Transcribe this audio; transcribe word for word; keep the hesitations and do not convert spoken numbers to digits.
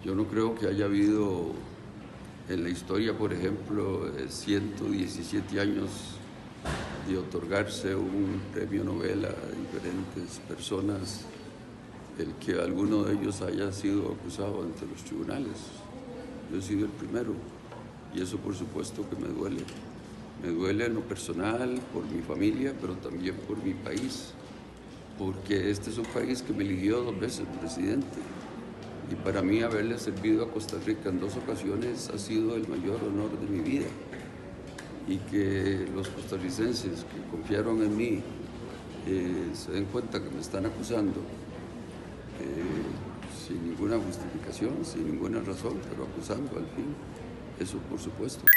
Yo no creo que haya habido en la historia, por ejemplo, ciento diecisiete años de otorgarse un premio Nobel a diferentes personas, el que alguno de ellos haya sido acusado ante los tribunales. Yo he sido el primero y eso por supuesto que me duele. Me duele en lo personal, por mi familia, pero también por mi país, porque este es un país que me eligió dos veces presidente. Y para mí haberle servido a Costa Rica en dos ocasiones ha sido el mayor honor de mi vida. Y que los costarricenses que confiaron en mí eh, se den cuenta que me están acusando eh, sin ninguna justificación, sin ninguna razón, pero acusando al fin, eso por supuesto.